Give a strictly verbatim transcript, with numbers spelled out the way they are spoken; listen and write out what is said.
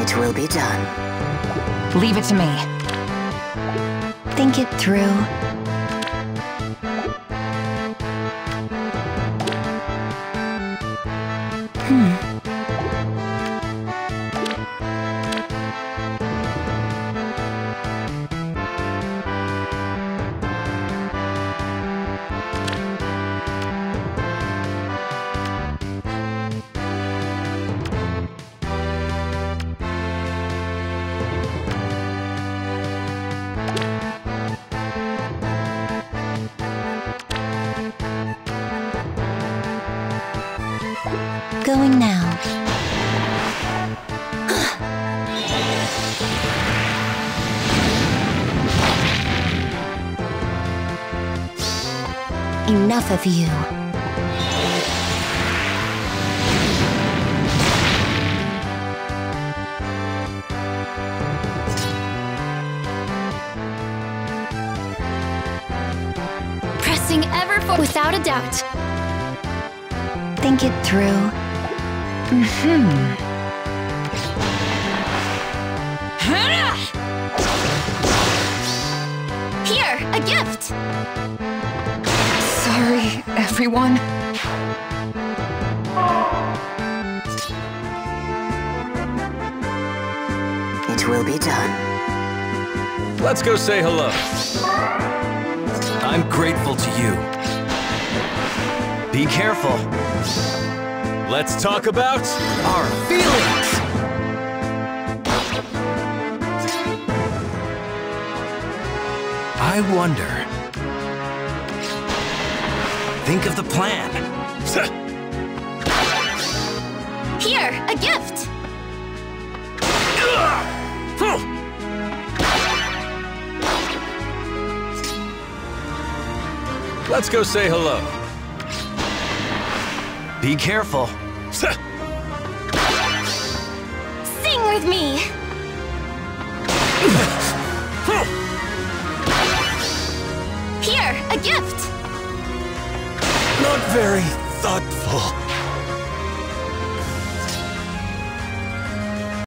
It will be done. Leave it to me. Think it through. Hmm. Going now. Enough of you. Pressing ever forward without a doubt. Think it through. Mm-hmm. Here, a gift! Sorry, everyone. It will be done. Let's go say hello. I'm grateful to you. Be careful. Let's talk about our feelings. I wonder. Think of the plan. Here, a gift! Let's go say hello. Be careful. Sing with me! Here, a gift! Not very thoughtful.